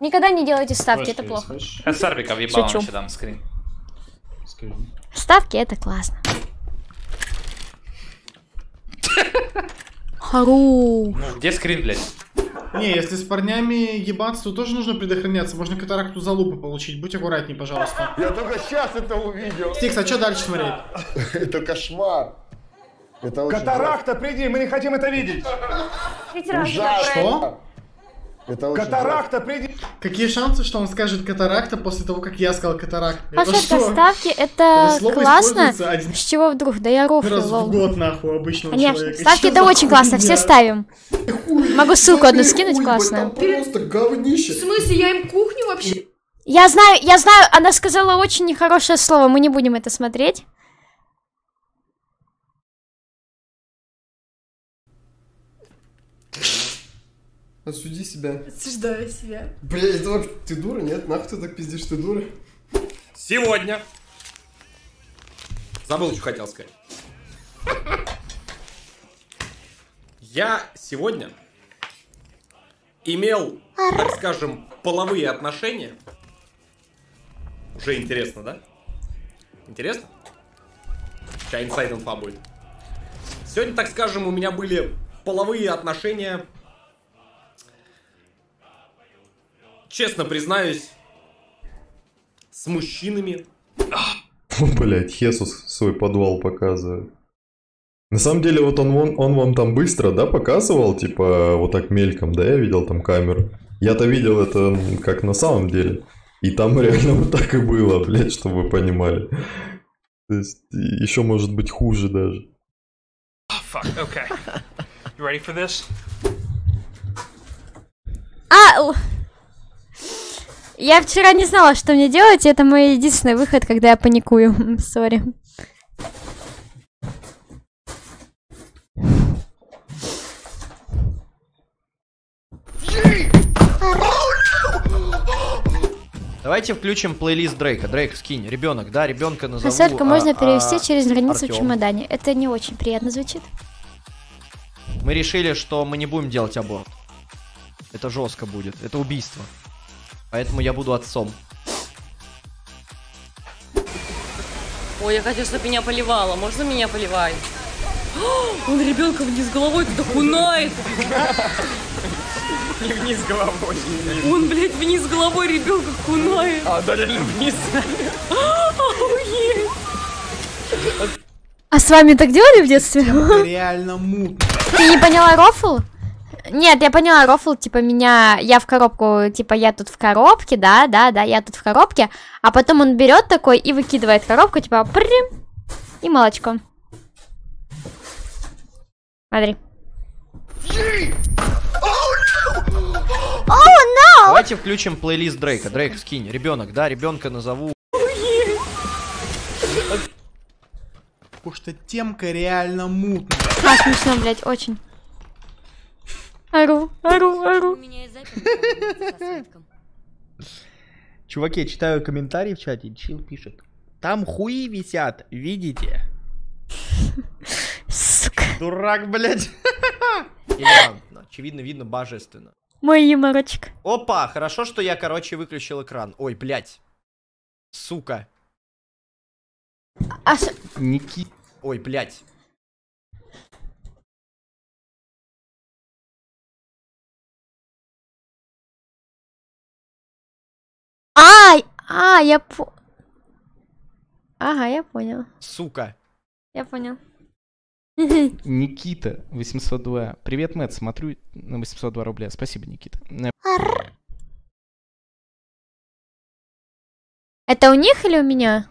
Никогда не делайте ставки, это плохо. Сарвика въебал вообще дам скрин. Ставки это классно. Хару. Ну, где скрин, блядь? Не, если с парнями ебаться, то тоже нужно предохраняться. Можно катаракту залупы получить. Будь аккуратней, пожалуйста. Я только сейчас это увидел. Стикс, а что дальше смотреть? Это кошмар. Это Катаракта, приди, мы не хотим это видеть. Что? Это Катаракта, приди. Какие шансы, что он скажет катаракта после того, как я сказал катаракт? Пожалуйста, ставки это классно. С чего вдруг? Да я рофлю, раз лол. в год, нахуй, обычного Конечно, человека. ставки это очень классно, все ставим. Могу ссылку одну скинуть, классно. Просто говнище. В смысле, я им кухню вообще? Я знаю, она сказала очень нехорошее слово, мы не будем это смотреть. Осуди себя. Осуждаю себя. Бля, это вообще... Ты дура, нет? Нахуй ты так пиздишь, ты дура? Сегодня. Забыл, что хотел сказать. Я сегодня имел, так скажем, половые отношения. Уже интересно, да? Интересно? Сейчас инсайд инфа будет. Сегодня, так скажем, у меня были половые отношения. Честно признаюсь, с мужчинами. Блять, Хесус свой подвал показывает. На самом деле, вот он вам там быстро, да, показывал, типа, вот так мельком, да, я видел там камеру. Я-то видел это как на самом деле. И там реально вот так и было, блять, чтобы вы понимали. То есть, еще может быть хуже даже. Oh, fuck, okay. You ready for this? Я вчера не знала, что мне делать, и это мой единственный выход, когда я паникую. Сори. Давайте включим плейлист Дрейка. Дрейк, скинь. Ребенок, да, ребенка назову. Хаселька можно перевести через границу Артём. в чемодане. Это не очень приятно звучит. Мы решили, что мы не будем делать аборт. Это жестко будет. Это убийство. Поэтому я буду отцом. Ой, я хочу, чтобы меня поливало. Можно меня поливать? Он ребенка вниз головой туда кунает. Не вниз головой. Он, блядь, вниз головой ребенка кунает. А, да, реально вниз. А с вами так делали в детстве? Реально мутно. Ты не поняла рофл? Нет, я поняла рофл, типа я в коробку, типа я тут в коробке, да, я тут в коробке, а потом он берет такой и выкидывает коробку, типа прим, и молочко. Смотри. Давайте включим плейлист Дрейка. Дрейк, скинь. Ребенок, да, ребенка назову. Потому что темка реально мутная. А, смешно, блядь, очень. Ору. Чуваки, я читаю комментарии в чате, Чил пишет. Там хуи висят, видите? Сука. Дурак, блядь. Элегантно. Очевидно, видно божественно. Мой юморочек. Опа, хорошо, что я, короче, выключил экран. Ой, блядь. Сука. Никит. Ой, блядь. Ага, я понял. Сука. Я понял. Никита, 802. Привет, Мэтт, смотрю на 802 рубля. Спасибо, Никита. Это у них или у меня?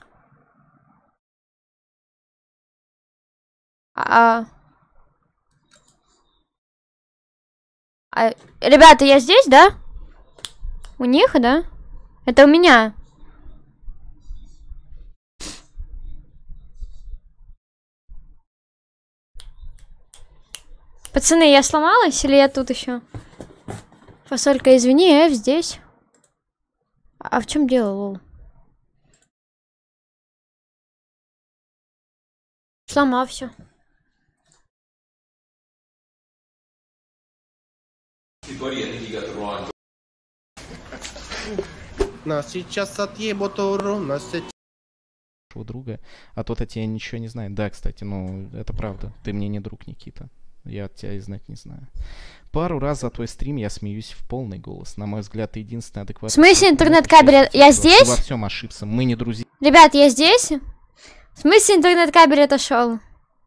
Ребята, я здесь, да? У них, да? Это у меня. Пацаны, я сломалась или я тут еще? Фасолька, извини, F здесь. А в чем дело, лол? Сломал все. Нас сейчас отъебут уру, нас сейчас... Друга, а тот о тебе ничего не знает. Да, кстати, ну, это правда. Ты мне не друг, Никита. Я от тебя и знать не знаю. Пару раз за твой стрим я смеюсь в полный голос. На мой взгляд, ты единственный адекватный... В смысле интернет-кабель? Я здесь? Во всем ошибся. Мы не друзья. Ребят, я здесь? В смысле интернет-кабель отошел?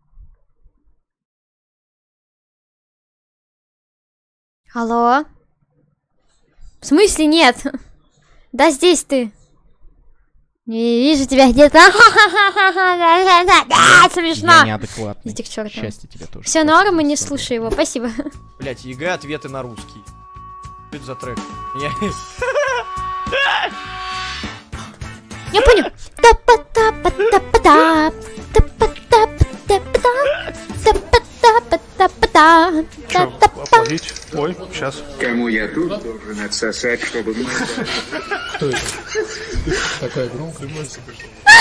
Алло? В смысле нет? Да здесь ты. Не вижу тебя где-то. Смешно. Я неадекватный. Иди к черту. Счастье тебе тоже. Все норм, и не слушай его. Спасибо. Блять, ЕГЭ ответы на русский. Что это за трек? Я понял. Оплатить? Ой, сейчас. Кому я тут должен отсосать, чтобы... Кто это? Такая громкая музыка.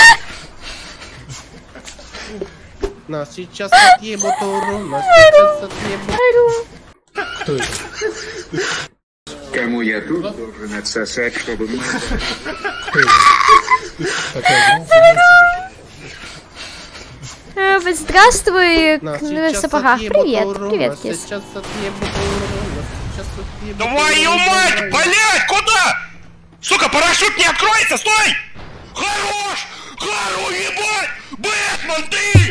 Нас сейчас отъебут уру, нас сейчас отъебут... Кто это? Кому я тут должен отсосать, чтобы... Кто это? Такая громкая музыка. Здравствуй, в сапогах. Привет, привет, кис. Твою мать, блять, куда? Сука, парашют не откроется, стой! Хорош! Хорош, ебать! Бэтмен, ты!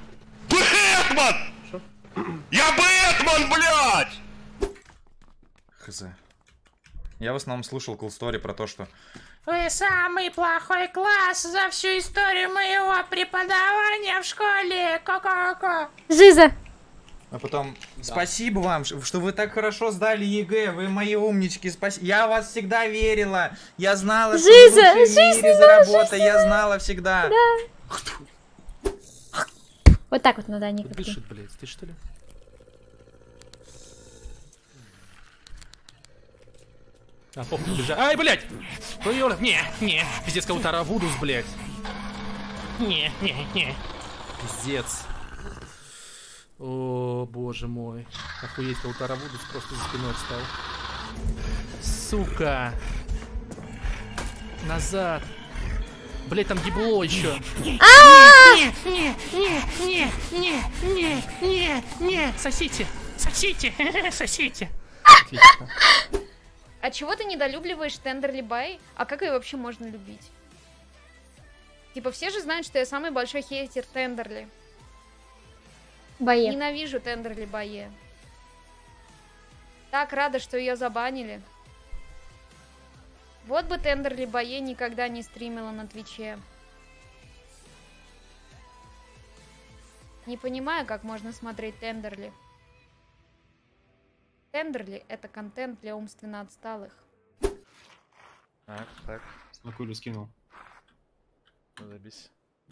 Бэтмен! Я Бэтмен, блядь! Хз. Я в основном слушал Cool Story про то, что... Вы самый плохой класс за всю историю моего преподавания в школе. Ко-ко-ко. Жиза. А потом, спасибо вам, что вы так хорошо сдали ЕГЭ, вы мои умнички, спасибо. Я вас всегда верила, я знала, что вы лучшие в мире за работой, я знала всегда. Да. Вот так вот надо, они как-то. Дышит, блядь, ты что ли? А, помню, бежать. Ай, блядь! Ой, не, пиздец, кого-то Аравудус, блядь. Не. Пиздец. О, боже мой. Охуеть, кого-то Аравудус просто за спиной встал. Сука. Назад. Блядь, там ебло еще. Не, сосите. Сосите. А чего ты недолюбливаешь Тендерли Бай? А как ее вообще можно любить? Типа все же знают, что я самый большой хейтер Тендерли. Бае. Ненавижу Тендерли Бае. Так рада, что ее забанили. Вот бы Тендерли Бае никогда не стримила на Твиче. Не понимаю, как можно смотреть Тендерли. Тендерли — это контент для умственно отсталых. Так. Смакулю скинул. Забись.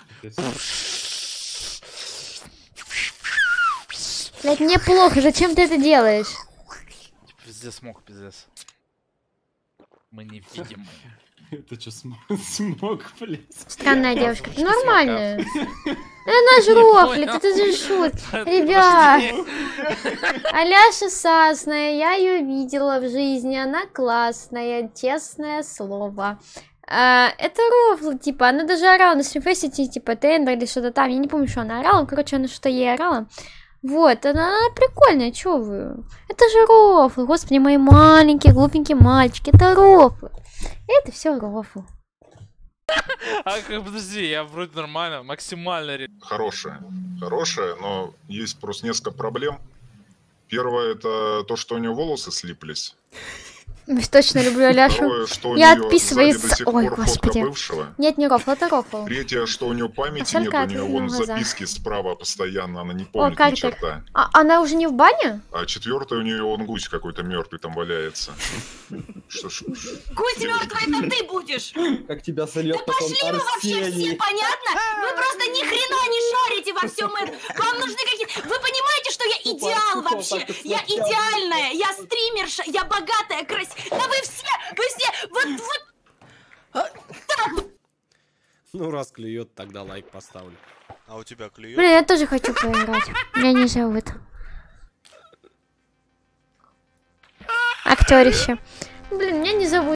Блять, мне плохо, зачем ты это делаешь? Пиздец, смог, пиздец. Мы не видим. Это что, смог, блядь? Странная девушка. Ты нормальная. Она ж рофлит, это же шут. Ребят. Аляша Сасная, я ее видела в жизни, она классная, честное слово. Это рофл, типа, она даже орала на стримфесте, типа, Тендер или что-то там, я не помню, что она орала, короче, она что-то ей орала. Вот, она прикольная, чё вы? Это же рофл, господи, мои маленькие, глупенькие мальчики, это рофл. Это все рофл. Подожди, я вроде нормально, максимально. Хорошая, но есть просто несколько проблем. Первое — это то, что у нее волосы слиплись. Точно люблю Аляшу. Второе, что у Я нее отписываюсь. сзади до сих Ой, пор господи. фотка бывшего. Нет, не рофл, это рофл. Третье, что у нее памяти нет, у нее вон записки справа постоянно, она не помнит ни черта. Она уже не в бане? А четвертое, у нее он гусь какой-то мертвый там валяется. Гусь мертвый, это ты будешь! Как тебя сольет да потом пошли вы вообще все, понятно? Вы просто ни хрена не шарите во всем этом. Вам нужны какие-то... Вы понимаете, что я идеал вообще? Я идеальная, я стримерша, я богатая, красивая. Да вы все, вот так. Ну, раз клюет, тогда лайк поставлю. А у тебя клюет? Блин, я тоже хочу поиграть. Меня не зовут. Актерище. Блин, меня не зовут.